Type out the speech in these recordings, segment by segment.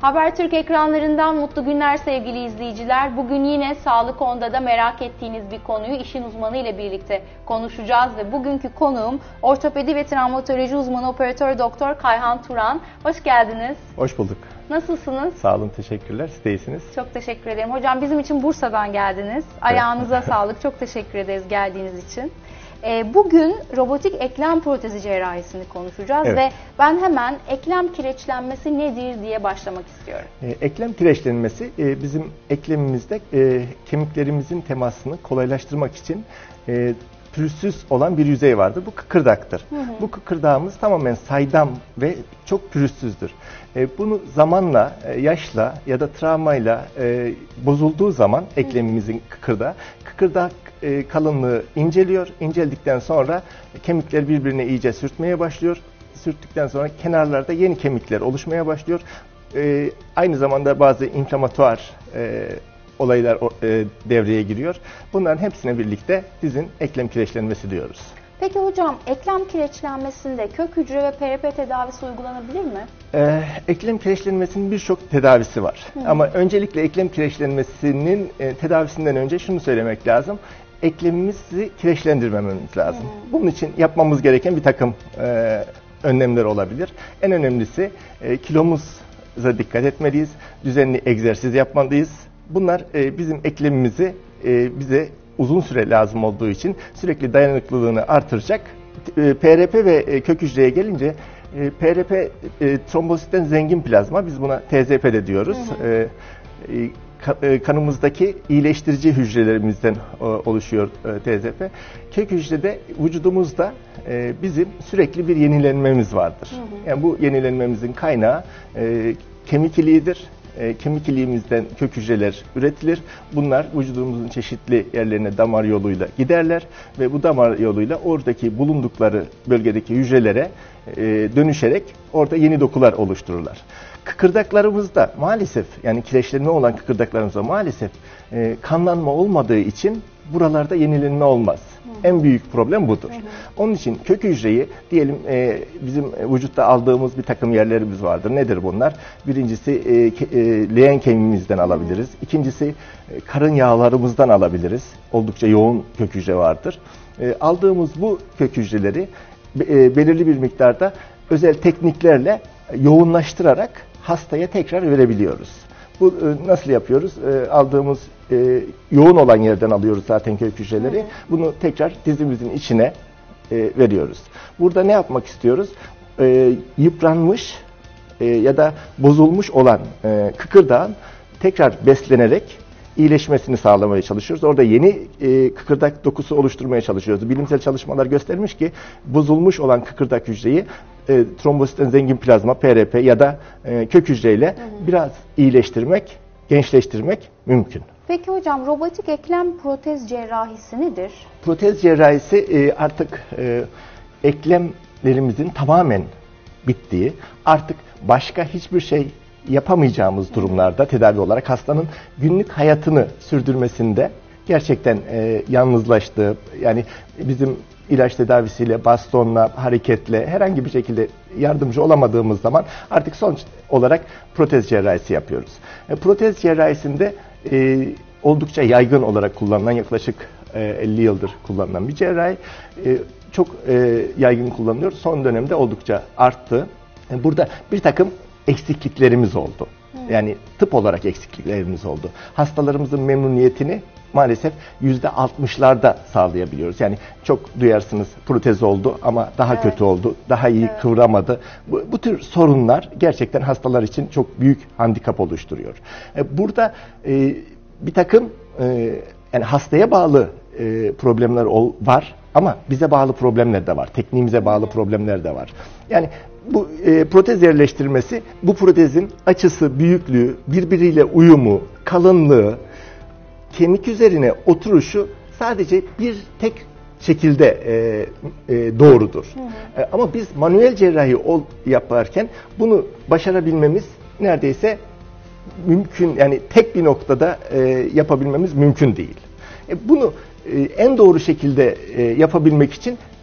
Habertürk ekranlarından mutlu günler sevgili izleyiciler. Bugün yine Sağlık Onda'da merak ettiğiniz bir konuyu işin uzmanı ile birlikte konuşacağız ve bugünkü konuğum ortopedi ve travmatoloji uzmanı operatör doktor Kayhan Turan. Hoş geldiniz. Hoş bulduk. Nasılsınız? Sağ olun, teşekkürler. Siz de iyisiniz. Çok teşekkür ederim. Hocam bizim için Bursa'dan geldiniz. Ayağınıza sağlık. Çok teşekkür ederiz geldiğiniz için. Bugün robotik eklem protezi cerrahisini konuşacağız ve ben hemen eklem kireçlenmesi nedir diye başlamak istiyorum. Eklem kireçlenmesi bizim eklemimizde kemiklerimizin temasını kolaylaştırmak için pürüzsüz olan bir yüzey vardır. Bu kıkırdaktır. Bu kıkırdağımız tamamen saydam ve çok pürüzsüzdür. Bunu zamanla, yaşla ya da travmayla bozulduğu zaman eklemimizin kıkırdak kalınlığı inceliyor. İnceldikten sonra kemikler birbirine iyice sürtmeye başlıyor. Sürttükten sonra kenarlarda yeni kemikler oluşmaya başlıyor. Aynı zamanda bazı inflamatuar olaylar devreye giriyor. Bunların hepsine birlikte dizin eklem kireçlenmesi diyoruz. Peki hocam, eklem kireçlenmesinde kök hücre ve PRP tedavisi uygulanabilir mi? Eklem kireçlenmesinin birçok tedavisi var. Ama öncelikle eklem kireçlenmesinin tedavisinden önce şunu söylemek lazım. Eklemimizi kireçlendirmememiz lazım. Bunun için yapmamız gereken bir takım önlemler olabilir. En önemlisi kilomuza dikkat etmeliyiz. Düzenli egzersiz yapmalıyız. Bunlar bizim eklemimizi bize uzun süre lazım olduğu için sürekli dayanıklılığını artıracak. PRP ve kök hücreye gelince PRP trombositten zengin plazma, biz buna TZP de diyoruz. Kanımızdaki iyileştirici hücrelerimizden oluşuyor TZP. Kök hücrede vücudumuzda bizim sürekli bir yenilenmemiz vardır. Yani bu yenilenmemizin kaynağı kemik iliğidir. Kemik iliğimizden kök hücreler üretilir. Bunlar vücudumuzun çeşitli yerlerine damar yoluyla giderler ve bu damar yoluyla oradaki bulundukları bölgedeki hücrelere dönüşerek orada yeni dokular oluştururlar. Kıkırdaklarımızda maalesef, yani kireçlenme olan kıkırdaklarımızda maalesef kanlanma olmadığı için buralarda yenilenme olmaz. En büyük problem budur. Onun için kök hücreyi diyelim bizim vücutta aldığımız bir takım yerlerimiz vardır. Nedir bunlar? Birincisi leğen kemiğimizden alabiliriz. İkincisi karın yağlarımızdan alabiliriz. Oldukça yoğun kök hücre vardır. Aldığımız bu kök hücreleri belirli bir miktarda özel tekniklerle yoğunlaştırarak hastaya tekrar verebiliyoruz. Bu nasıl yapıyoruz? Aldığımız yoğun olan yerden alıyoruz zaten kök hücreleri. Bunu tekrar dizimizin içine veriyoruz. Burada ne yapmak istiyoruz? Yıpranmış ya da bozulmuş olan kıkırdağın tekrar beslenerek iyileşmesini sağlamaya çalışıyoruz. Orada yeni kıkırdak dokusu oluşturmaya çalışıyoruz. Bilimsel çalışmalar göstermiş ki bozulmuş olan kıkırdak hücreyi trombositten zengin plazma, PRP ya da kök hücreyle biraz iyileştirmek, gençleştirmek mümkün. Peki hocam, robotik eklem protez cerrahisi nedir? Protez cerrahisi artık eklemlerimizin tamamen bittiği, artık başka hiçbir şey yapamayacağımız durumlarda tedavi olarak hastanın günlük hayatını sürdürmesinde gerçekten yalnızlaştığı, yani bizim ilaç tedavisiyle, bastonla, hareketle herhangi bir şekilde yardımcı olamadığımız zaman artık sonuç olarak protez cerrahisi yapıyoruz. Protez cerrahisinde oldukça yaygın olarak kullanılan, yaklaşık 50 yıldır kullanılan bir cerrahi. Çok yaygın kullanılıyor. Son dönemde oldukça arttı. Burada bir takım eksikliklerimiz oldu. Yani tıp olarak eksikliklerimiz oldu. Hastalarımızın memnuniyetini maalesef %60'larda sağlayabiliyoruz. Yani çok duyarsınız, protez oldu ama daha kötü oldu, daha iyi kıvramadı. Bu tür sorunlar gerçekten hastalar için çok büyük handikap oluşturuyor. Burada bir takım yani hastaya bağlı problemler var ama bize bağlı problemler de var. Tekniğimize bağlı problemler de var. Yani bu protez yerleştirmesi, bu protezin açısı, büyüklüğü, birbiriyle uyumu, kalınlığı, kemik üzerine oturuşu sadece bir tek şekilde doğrudur. Ama biz manuel cerrahi yaparken bunu başarabilmemiz neredeyse mümkün, yani tek bir noktada yapabilmemiz mümkün değil. Bunu en doğru şekilde yapabilmek için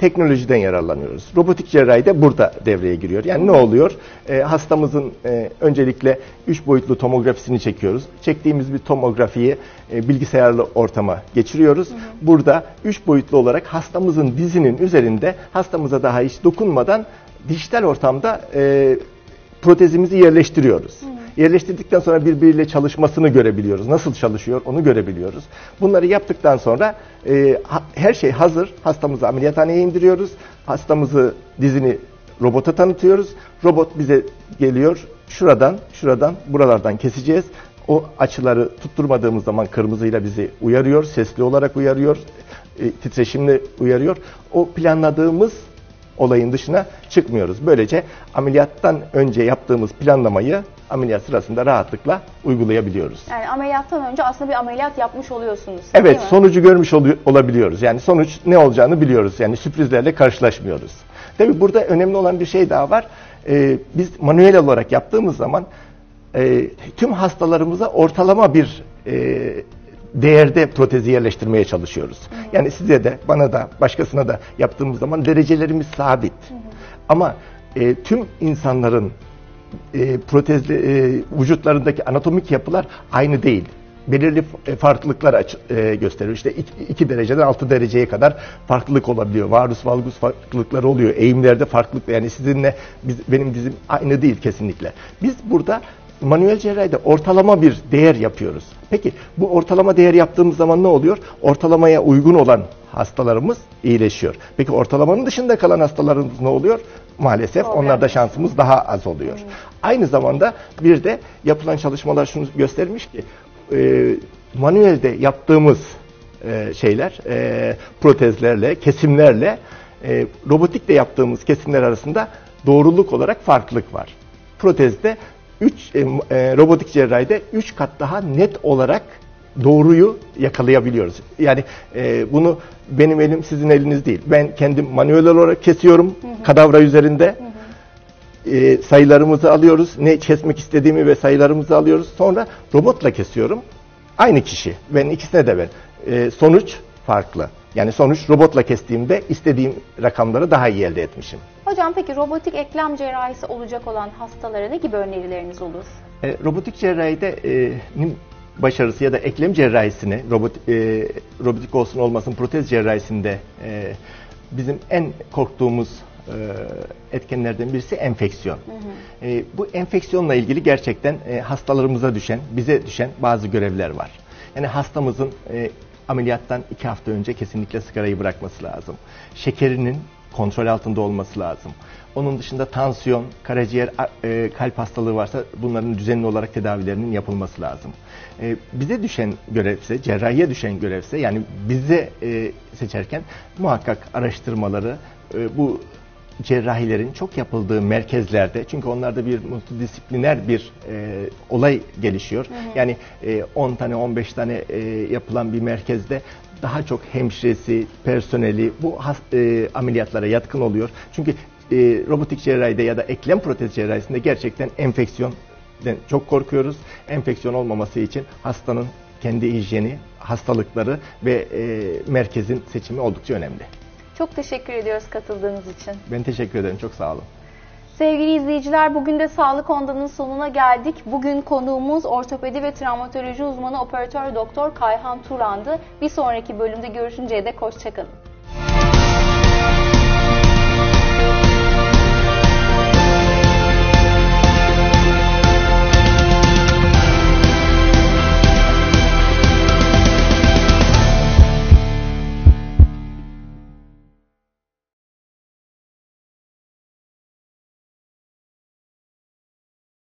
teknolojiden yararlanıyoruz. Robotik cerrahi de burada devreye giriyor. Yani ne oluyor? Hastamızın öncelikle 3 boyutlu tomografisini çekiyoruz. Çektiğimiz bir tomografiyi bilgisayarlı ortama geçiriyoruz. Burada 3 boyutlu olarak hastamızın dizinin üzerinde hastamıza daha hiç dokunmadan dijital ortamda protezimizi yerleştiriyoruz. Yerleştirdikten sonra birbiriyle çalışmasını görebiliyoruz. Nasıl çalışıyor onu görebiliyoruz. Bunları yaptıktan sonra her şey hazır. Hastamızı ameliyathaneye indiriyoruz. Hastamızı dizini robota tanıtıyoruz. Robot bize geliyor. Şuradan, buralardan keseceğiz. O açıları tutturmadığımız zaman kırmızıyla bizi uyarıyor. Sesli olarak uyarıyor. Titreşimle uyarıyor. O planladığımız olayın dışına çıkmıyoruz. Böylece ameliyattan önce yaptığımız planlamayı ameliyat sırasında rahatlıkla uygulayabiliyoruz. Yani ameliyattan önce aslında bir ameliyat yapmış oluyorsunuz. Evet, sonucu görmüş olabiliyoruz. Yani sonuç ne olacağını biliyoruz. Yani sürprizlerle karşılaşmıyoruz. Tabii burada önemli olan bir şey daha var. Biz manuel olarak yaptığımız zaman tüm hastalarımıza ortalama bir değerde protezi yerleştirmeye çalışıyoruz. Yani size de, bana da, başkasına da yaptığımız zaman derecelerimiz sabit. Ama tüm insanların vücutlarındaki anatomik yapılar aynı değil. Belirli farklılıklar gösteriyor. İşte 2 dereceden 6 dereceye kadar farklılık olabiliyor. Varus valgus farklılıkları oluyor. Eğimlerde farklılık. Yani sizinle benim dizim aynı değil kesinlikle. Biz burada manuel cerrahide ortalama bir değer yapıyoruz. Peki bu ortalama değer yaptığımız zaman ne oluyor? Ortalamaya uygun olan hastalarımız iyileşiyor. Peki ortalamanın dışında kalan hastalarımız ne oluyor? Maalesef onlarda şansımız daha az oluyor. Aynı zamanda bir de yapılan çalışmalar şunu göstermiş ki manuelde yaptığımız protezlerle, kesimlerle robotikle yaptığımız kesimler arasında doğruluk olarak farklılık var. Protezde robotik cerrahide 3 kat daha net olarak doğruyu yakalayabiliyoruz. Yani bunu benim elim sizin eliniz değil. Ben kendim manuel olarak kesiyorum kadavra üzerinde. Sayılarımızı alıyoruz. Ne kesmek istediğimi ve sayılarımızı alıyoruz. Sonra robotla kesiyorum. Aynı kişi. Ben ikisine de sonuç farklı. Yani sonuç robotla kestiğimde istediğim rakamları daha iyi elde etmişim. Hocam peki robotik eklem cerrahisi olacak olan hastalara ne gibi önerileriniz olur? Robotik cerrahide başarısı ya da eklem cerrahisini, robotik olsun olmasın protez cerrahisinde bizim en korktuğumuz etkenlerden birisi enfeksiyon. Bu enfeksiyonla ilgili gerçekten hastalarımıza düşen, bize düşen bazı görevler var. Yani hastamızın ameliyattan 2 hafta önce kesinlikle sigarayı bırakması lazım. Şekerinin kontrol altında olması lazım. Onun dışında tansiyon, karaciğer, kalp hastalığı varsa bunların düzenli olarak tedavilerinin yapılması lazım. Bize düşen görevse, cerrahiye düşen görevse, yani bize seçerken muhakkak araştırmaları bu cerrahilerin çok yapıldığı merkezlerde, çünkü onlarda bir multidisipliner bir olay gelişiyor. Yani 10 tane 15 tane yapılan bir merkezde daha çok hemşiresi, personeli bu ameliyatlara yatkın oluyor. Çünkü robotik cerrahide ya da eklem protez cerrahisinde gerçekten enfeksiyondan çok korkuyoruz. Enfeksiyon olmaması için hastanın kendi hijyeni, hastalıkları ve merkezin seçimi oldukça önemli. Çok teşekkür ediyoruz katıldığınız için. Ben teşekkür ederim. Çok sağ olun. Sevgili izleyiciler, bugün de Sağlık Onda'nın sonuna geldik. Bugün konuğumuz ortopedi ve travmatoloji uzmanı operatör doktor Kayhan Turan'dı. Bir sonraki bölümde görüşünceye dek hoşça kalın.